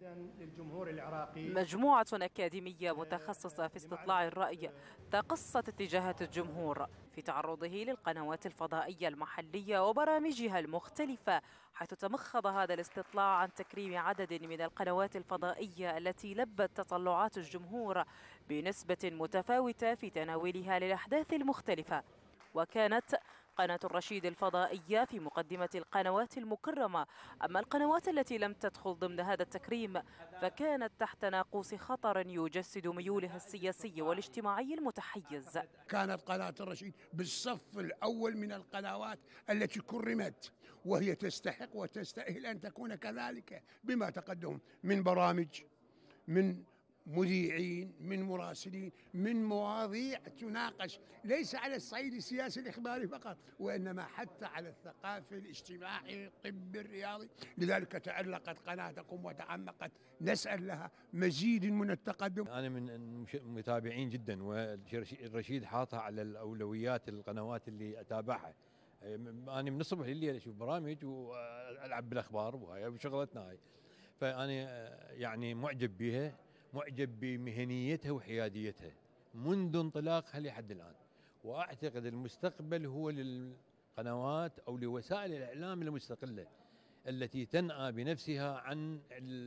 للجمهور العراقي. مجموعة أكاديمية متخصصة في استطلاع الرأي تقصت اتجاهات الجمهور في تعرضه للقنوات الفضائية المحلية وبرامجها المختلفة، حيث تمخض هذا الاستطلاع عن تكريم عدد من القنوات الفضائية التي لبت تطلعات الجمهور بنسبة متفاوتة في تناولها للأحداث المختلفة. وكانت قناة الرشيد الفضائية في مقدمة القنوات المكرمة، أما القنوات التي لم تدخل ضمن هذا التكريم فكانت تحت ناقوس خطر يجسد ميولها السياسي والاجتماعي المتحيز. كانت قناة الرشيد بالصف الأول من القنوات التي كرمت، وهي تستحق وتستأهل أن تكون كذلك بما تقدم من برامج، من مذيعين، من مراسلين، من مواضيع تناقش ليس على الصعيد السياسي الإخباري فقط، وإنما حتى على الثقافي الاجتماعي الطبي الرياضي. لذلك تألقت قناتكم وتعمقت، نسأل لها مزيد من التقدم. أنا من المتابعين جدا، والرشيد حاطها على الأولويات القنوات اللي أتابعها. أنا من الصبح لليل أشوف برامج وألعب بالأخبار وهاي وشغلتنا هاي، فأنا يعني معجب بها، معجب بمهنيتها وحياديتها منذ انطلاقها لحد الآن. وأعتقد المستقبل هو للقنوات أو لوسائل الإعلام المستقلة التي تنأى بنفسها عن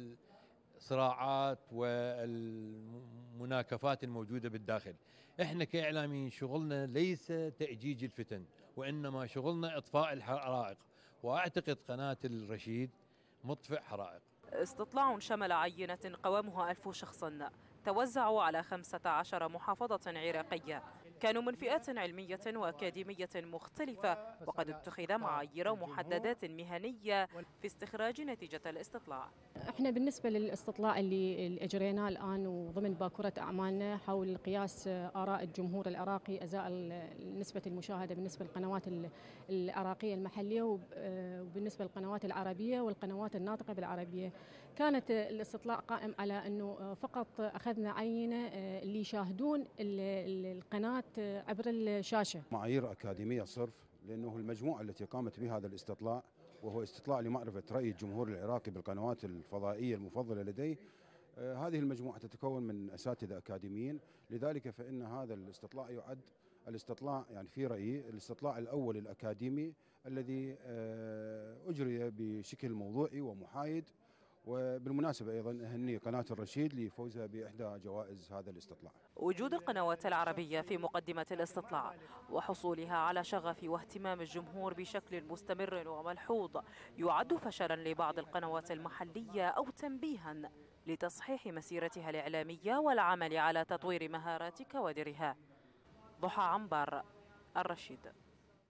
الصراعات والمناكفات الموجودة بالداخل. احنا كإعلاميين شغلنا ليس تأجيج الفتن، وإنما شغلنا إطفاء الحرائق، وأعتقد قناة الرشيد مطفئ حرائق. استطلاع شمل عينة قوامها 1000 شخص توزعوا على 15 محافظة عراقية، كانوا من فئات علمية وأكاديمية مختلفة، وقد اتخذ معايير ومحددات مهنية في استخراج نتيجة الاستطلاع. احنا بالنسبة للاستطلاع اللي اجريناه الآن وضمن باكورة أعمالنا حول قياس آراء الجمهور العراقي أزاء نسبة المشاهدة بالنسبة للقنوات العراقية المحلية وبالنسبة للقنوات العربية والقنوات الناطقة بالعربية، كانت الاستطلاع قائم على أنه فقط أخذنا عينة اللي يشاهدون القناة عبر الشاشة. معايير أكاديمية صرف، لأنه المجموعة التي قامت بهذا الاستطلاع وهو استطلاع لمعرفة رأي الجمهور العراقي بالقنوات الفضائية المفضلة لديه، هذه المجموعة تتكون من أساتذة أكاديميين. لذلك فإن هذا الاستطلاع يعد الاستطلاع، يعني في رأيي الاستطلاع الأول الأكاديمي الذي أجري بشكل موضوعي ومحايد. وبالمناسبة أيضا أهني قناة الرشيد لفوزها بإحدى جوائز هذا الاستطلاع. وجود القنوات العربية في مقدمة الاستطلاع وحصولها على شغف واهتمام الجمهور بشكل مستمر وملحوظ يعد فشلا لبعض القنوات المحلية أو تنبيها لتصحيح مسيرتها الإعلامية والعمل على تطوير مهارات كوادرها. ضحى عنبر، الرشيد.